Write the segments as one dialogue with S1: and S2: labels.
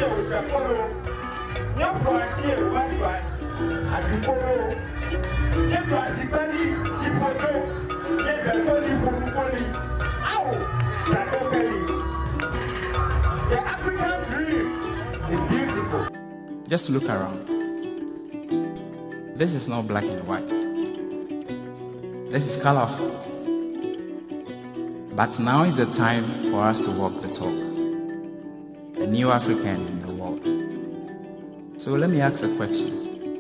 S1: The African dream is beautiful.
S2: Just look around. This is not black and white. This is colorful. But now is the time for us to walk the talk. A new African in the world. So let me ask a question.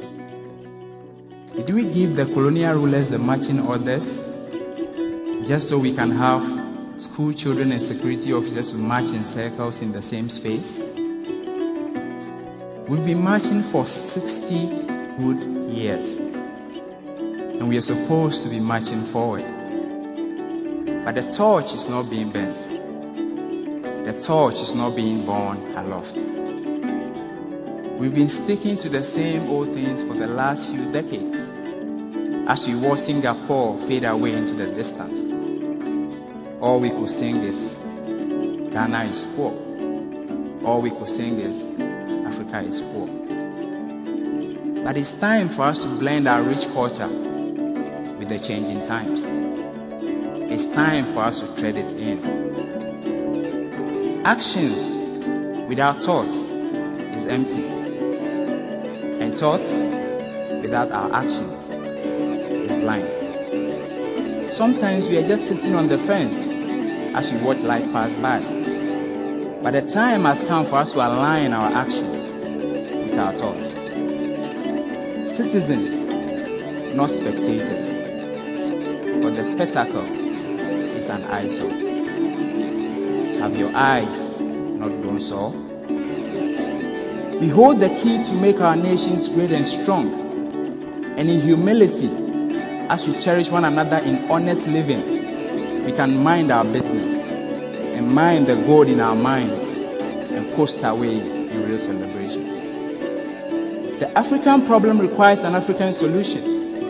S2: Did we give the colonial rulers the marching orders just so we can have school children and security officers to march in circles in the same space? We've been marching for 60 good years, and we are supposed to be marching forward. But the torch is not being bent. The torch is not being borne aloft. We've been sticking to the same old things for the last few decades as we watch Singapore fade away into the distance. All we could sing is, Ghana is poor. All we could sing is, Africa is poor. But it's time for us to blend our rich culture with the changing times. It's time for us to tread it in. Actions without thoughts is empty. And thoughts without our actions is blind. Sometimes we are just sitting on the fence as we watch life pass by. But the time has come for us to align our actions with our thoughts. Citizens, not spectators. But the spectacle is an eyesore. Have your eyes not grown sore? We hold the key to make our nations great and strong. And in humility, as we cherish one another in honest living, we can mind our business and mind the gold in our minds and coast away in real celebration. The African problem requires an African solution.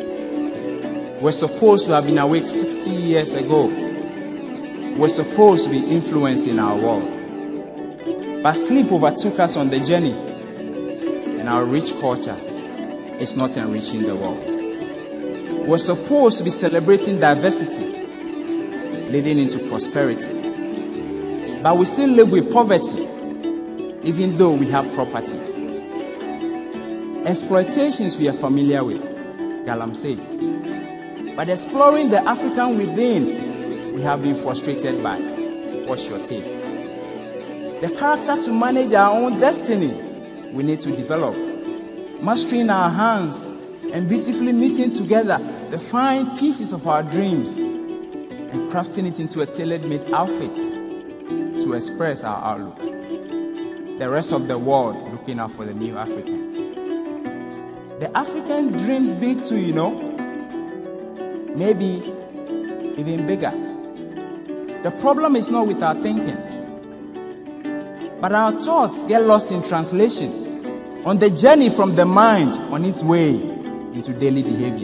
S2: We're supposed to have been awake 60 years ago. We're supposed to be influencing our world. But sleep overtook us on the journey, and our rich culture is not enriching the world. We're supposed to be celebrating diversity, leading into prosperity. But we still live with poverty, even though we have property. Exploitations we are familiar with, galamsey. But exploring the African within, we have been frustrated by. What's your take? The character to manage our own destiny, we need to develop. Mastering our hands and beautifully knitting together the fine pieces of our dreams and crafting it into a tailor-made outfit to express our outlook. The rest of the world looking out for the new African. The African dreams big too, you know. Maybe even bigger. The problem is not with our thinking, but our thoughts get lost in translation on the journey from the mind on its way into daily behavior.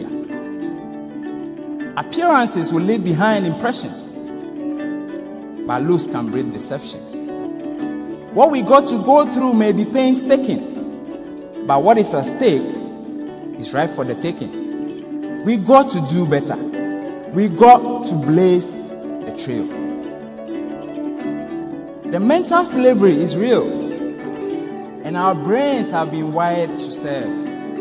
S2: Appearances will leave behind impressions, but looks can breed deception. What we got to go through may be painstaking, but what is at stake is ripe for the taking. We got to do better. We got to blaze the trail. The mental slavery is real, and our brains have been wired to serve.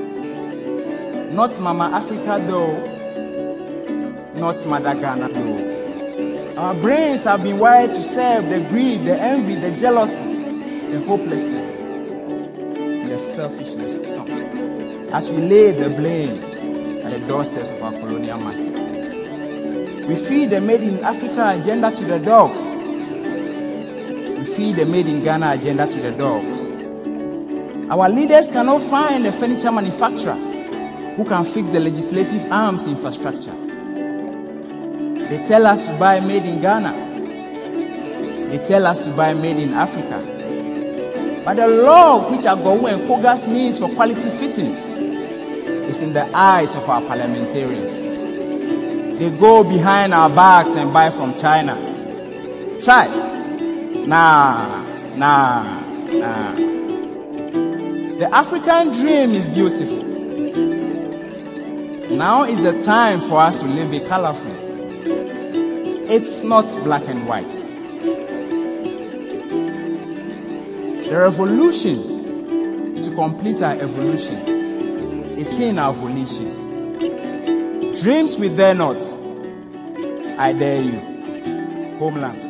S2: Not Mama Africa though, not Mother Ghana though. Our brains have been wired to serve the greed, the envy, the jealousy, the hopelessness, and the selfishness of some, as we lay the blame at the doorsteps of our colonial masters. We feed the Made in Africa agenda to the dogs. We feed the Made in Ghana agenda to the dogs. Our leaders cannot find a furniture manufacturer who can fix the legislative arms infrastructure. They tell us to buy Made in Ghana. They tell us to buy Made in Africa. But the law which Agogo and Kogas needs for quality fittings is in the eyes of our parliamentarians. They go behind our backs and buy from China. Chai? Nah. The African dream is beautiful. Now is the time for us to live it colorfully. It's not black and white. The revolution to complete our evolution is in our volition. Dreams we dare not, I dare you. Homeland.